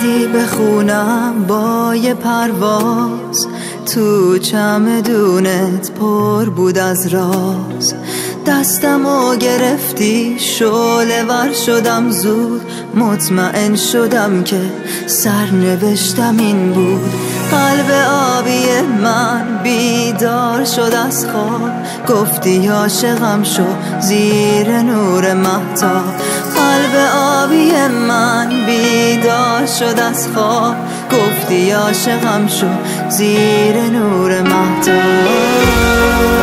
اومدی به خونم با یه پرواز، تو چمدونت پر بود از راز. دستمو گرفتی شعله ور شدم زود، مطمئن شدم که سرنوشتم این بود. قلب آبی من بیدار شد از خواب، گفتی عاشقم شو زیر نور مهتاب. قلب آبی من بیدار شد از خواب، گفتی عاشقم شو زیر نور مهتاب.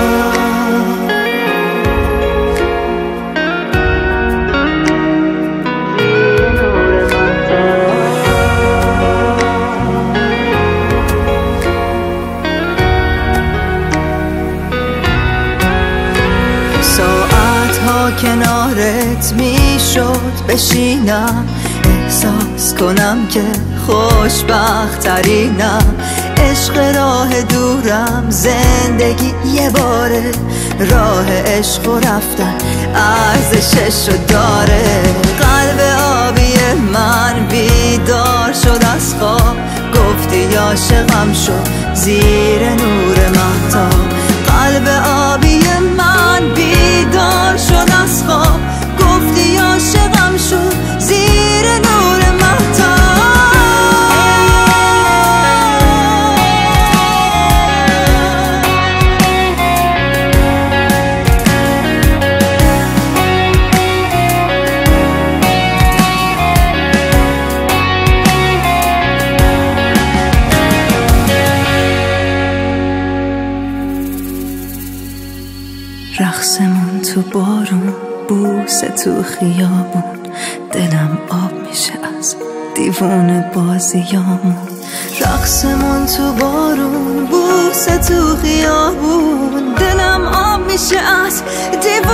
ساعتها کنارت میشد بشینم، احساس کنم که خوشبخت ترینم. عشق راه دورم، زندگی یه باره، راه عشق و رفتن ارزششو داره. قلب آبی من بیدار شد از خواب، گفتی عاشقم شو زیر نور مهتاب. قلب آبی من بیدار شد از خواب، گفتی عاشقم شو زیر نور مهتاب. رقصمون تو بارون، بوسه تو خیابون، دلم آب میشه از دیوونه بازیامون. رقصمون تو بارون، بوسه تو خیابون، دلم آب میشه از دیوونه